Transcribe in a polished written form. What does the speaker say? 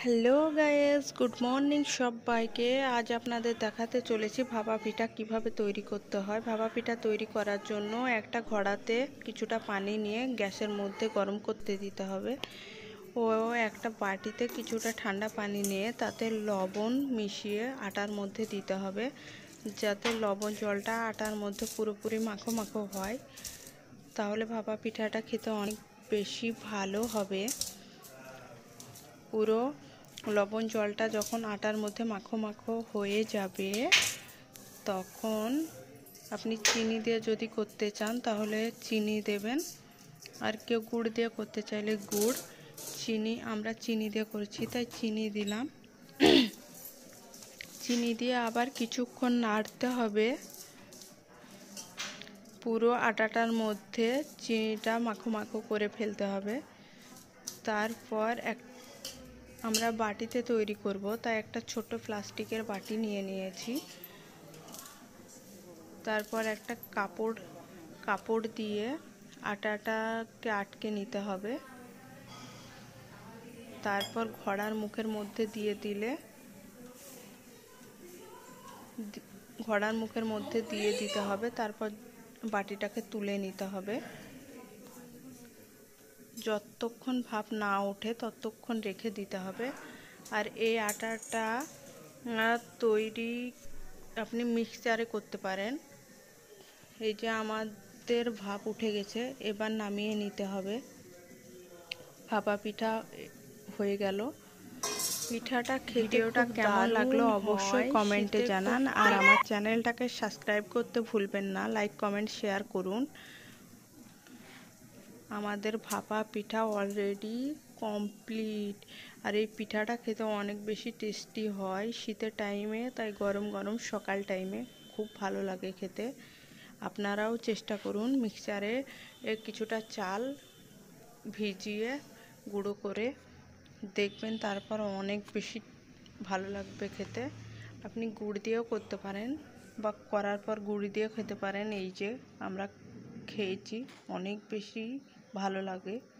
Hello guys, good morning সবাইকে। আজ আপনাদের দেখাতে চলেছি ভাপা পিঠা কিভাবে তৈরি করতে হয়। ভাপা পিঠা তৈরি করার জন্য একটা ঘড়াতে কিছুটা পানি নিয়ে গ্যাসের মধ্যে গরম করতে দিতে হবে ও একটা বাটিতে কিছুটা ঠান্ডা পানি নিয়ে তাতে লবণ মিশিয়ে আটার মধ্যে দিতে হবে, যাতে লবণ জলটা আটার মধ্যে পুরোপুরি মাখো মাখো হয়। তাহলে ভাপা পিঠাটা খেতে অনেক বেশি ভালো হবে। পুরো লবণ জলটা যখন আটার মধ্যে মাখো মাখো হয়ে যাবে, তখন আপনি চিনি দিয়ে যদি করতে চান তাহলে চিনি দেবেন, আর কেউ গুড় দিয়ে করতে চাইলে গুড়। আমরা চিনি দিয়ে করছি তাই চিনি দিলাম। চিনি দিয়ে আবার কিছুক্ষণ নাড়তে হবে। পুরো আটাটার মধ্যে চিনিটা মাখো মাখো করে ফেলতে হবে। তারপর আমরা বাটিতে তৈরি করব, তাই একটা ছোট প্লাস্টিকের বাটি নিয়ে নিয়েছি। তারপর একটা কাপড় দিয়ে আটাটাকে আটকে নিতে হবে। তারপর ঘড়ার মুখের মধ্যে দিয়ে দিতে হবে। তারপর বাটিটাকে তুলে নিতে হবে। যতক্ষণ ভাপ না ওঠে ততক্ষণ রেখে দিতে হবে। আর এই আটাটা তৈরি আপনি মিক্সচারে করতে পারেন। এই যে আমাদের ভাপ উঠে গেছে, এবার নামিয়ে নিতে হবে। ভাপা পিঠা হয়ে গেল। পিঠাটা ভিডিওটা কেমন লাগলো অবশ্যই কমেন্টে জানান, আর আমার চ্যানেলটাকে সাবস্ক্রাইব করতে ভুলবেন না। লাইক কমেন্ট শেয়ার করুন। আমাদের ভাপা পিঠা অলরেডি কমপ্লিট। আর এই পিঠাটা খেতে অনেক বেশি টেস্টি হয় শীতের টাইমে, তাই গরম গরম সকাল টাইমে খুব ভালো লাগে খেতে। আপনারাও চেষ্টা করুন। মিক্সচারে কিছুটা চাল ভিজিয়ে গুঁড়ো করে দেখবেন, তারপর অনেক বেশি ভালো লাগবে খেতে। আপনি গুড় দিয়েও করতে পারেন বা করার পর গুড় দিয়েও খেতে পারেন। এই যে আমরা খেয়েছি, অনেক বেশি ভালো লাগে।